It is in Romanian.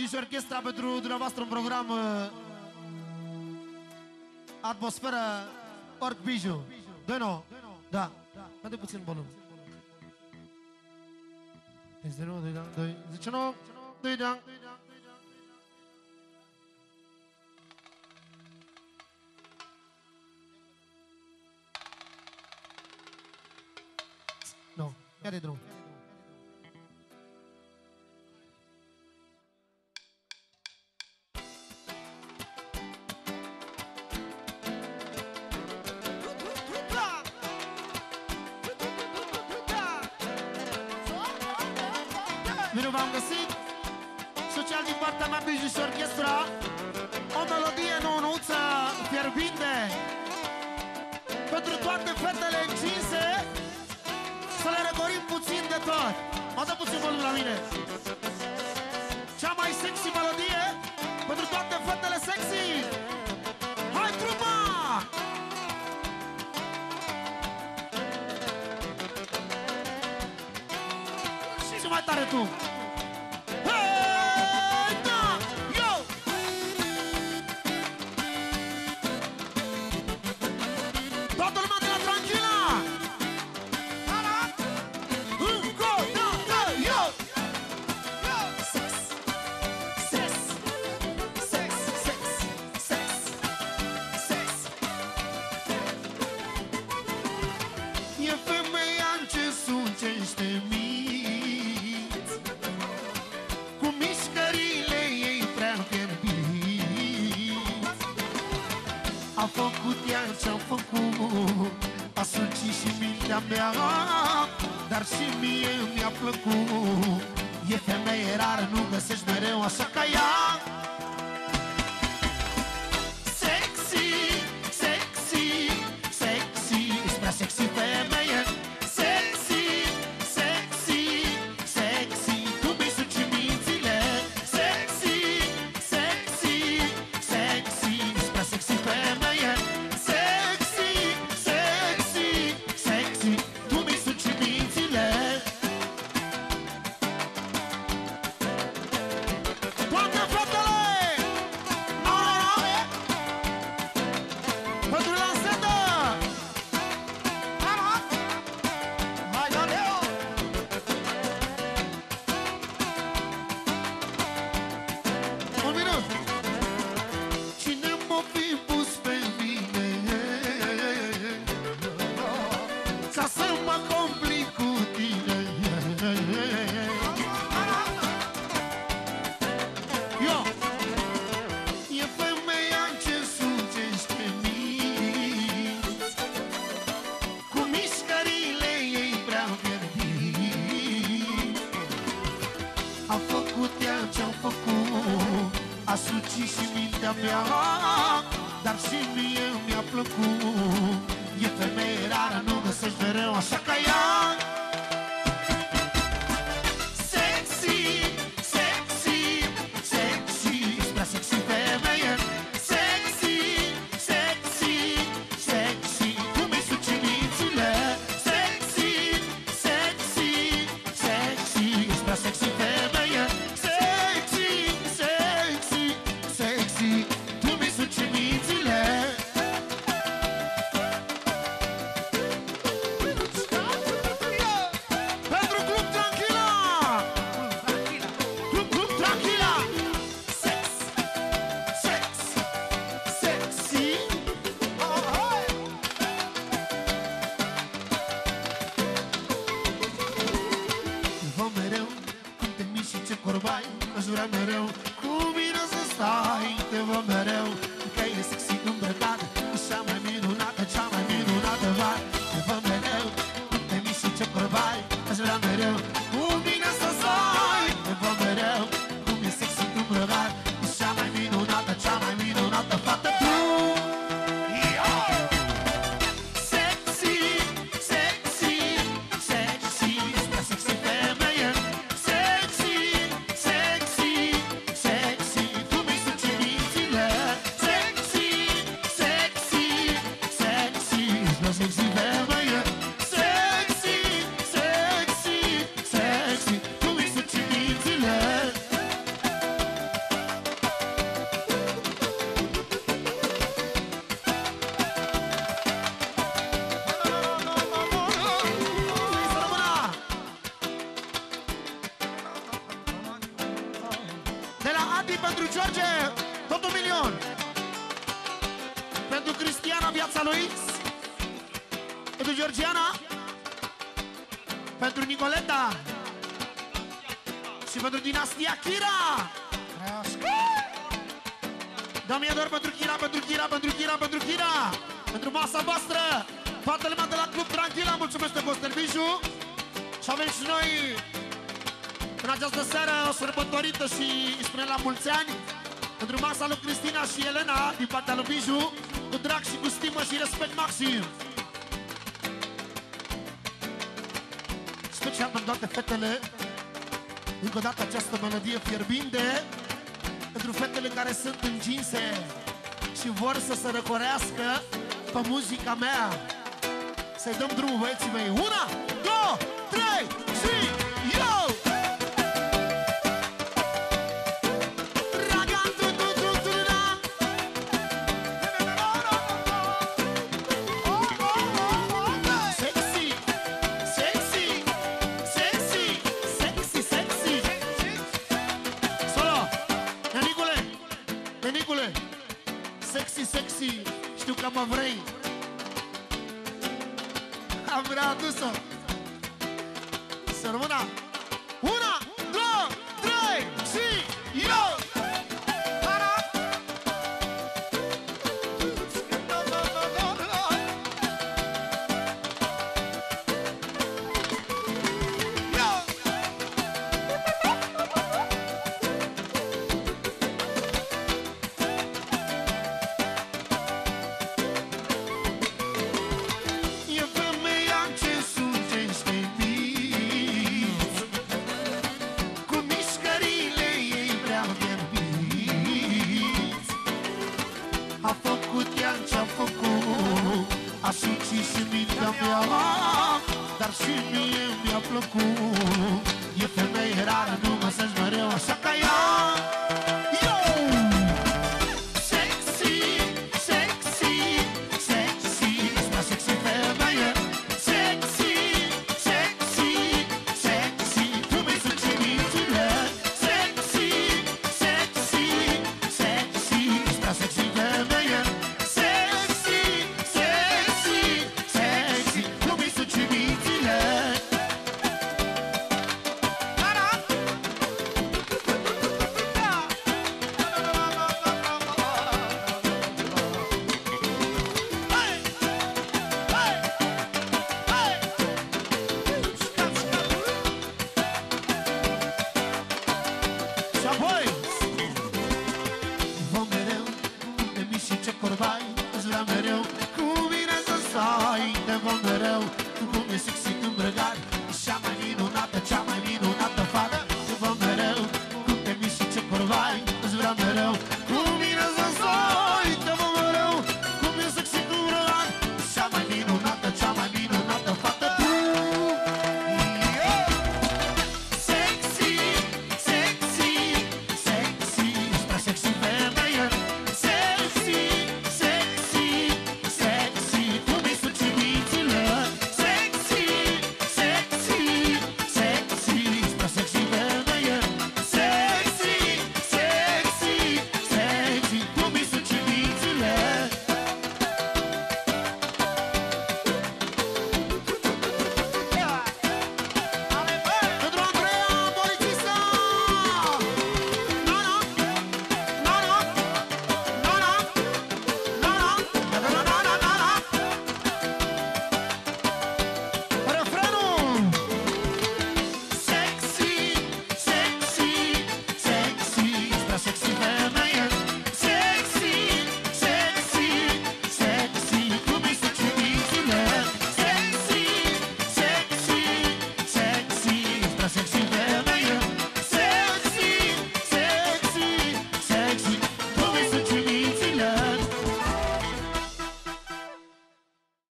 și orchestra pentru dumneavoastră un program atmosferă Orc Biju. Doi-no, da, mai puțin volum. 10-9, 2-2, 10-9, 2-2. Nu, ia de drum. Bine v-am găsit. Social din partea mea, Biju și orchestra. O melodie nouă-nouță, fierbinte, pentru toate fetele încinse. Să le răcorim puțin de tot. Mă dă puțin volum la mine. Cea mai sexy melodie pentru toate fetele sexy. Hai, trupa! Și mai tare tu. Hei, da, yo! Toată lumea de la Tranquila! Încă, da, yo! Sex, sex, sex, sex, sex, sex. E femeia ce suncește minți, cu mișcările ei prea fierbiți. A făcut ea ce-a făcut, a sucit și mintea mea, dar și mie mi-a plăcut. E femeie rară, nu găsești mereu așa ca ea. Sexy, sexy, sexy, ești prea sexy femeie. Sexy, sexy, sexy, tu mi-i suci mințile. Sexy, sexy, sexy, ești prea sexy femeie. Sexy, sexy, sexy, tu mi-i suci mințile. Toate fetele! No, no, no! Pentru lansetă! Hai, Daniel! Un minut! Cine m-a fi pus pe mine ca să mă complic cu tine? Yo! E femeia ce sucește minți, cu mișcările ei prea fierbiți. A făcut ea ce-a făcut, a sucit și mintea mea, dar și mie mi-a plăcut. E femeie rară, nu găsești mereu așa ca ea. Sexy, sexy, sexy, ești prea sexy femeie. Sexy, sexy, sexy, tu mi-i suci mințile. Sexy, sexy, sexy, ești prea sexy femeie. Sexy, sexy, sexy, tu mi-i suci mințile. Pentru Club Tranquila! Club Tranquila! Sex, sex, sexy. Vă mereu cum te miști și ce corbai, aș vrea mereu cu mine să stai. Te văd mereu că e sexy îmbrăcat, cea mai minunată, cea mai minunată vai. Te văd mereu cum te miști și ce corbai, aș vrea mereu cu mine să stai. Te văd mereu cum e sexy îmbrăcat, cea mai minunată, cea mai minunată fată. Sexy, sexy, sexy, ești prea sexy femeie. Sexy, sexy, sexy, tu mi-i suci mințile. Sexy, Adi, pentru George, tot 1 milion. Pentru Cristiana, viața lui. Pentru Georgiana. Pentru Nicoleta. Și pentru dinastia Chira. Dă-mi doar pentru Chira, pentru Chira, pentru Chira, pentru Chira. Pentru masa voastră. Toată lumea de la Club Tranquila. Mulțumesc de Costel Biju. Și avem și noi în această seară o sărbătorită și îi spunem la mulți ani. Pentru masa lui Cristina și Elena din partea lui Biju. Cu drag și cu stimă și respect maxim. Special pentru toate fetele. Încă o dată această melodie fierbinte. Pentru fetele care sunt încinse și vor să se răcorească pe muzica mea. Să-i dăm drumul, băieții mei. 1, 2, 3 și eu! Sexy, știu că mă vrei. Am vrea adus-o. Să rămână. 1, 2, 3 și eu! Și mintea mea, dar și mie mi-a plăcut. E femeie rară, nu mă săși mereu așa ca ea. Sexy, sexy, sexy, asta sexy femeie. Sexy, sexy, sexy, tu mi-ai sucit mințile. Sexy, sexy, sexy, asta sexy femeie. Îți vrea mereu cu mine să stai. Te vom mereu, tu cum e sexy îmbrăcat. Cea mai minunată, cea mai minunată fată. Te vom mereu, cum te miști și ce corbai. Îți vrea mereu cu mine să stai.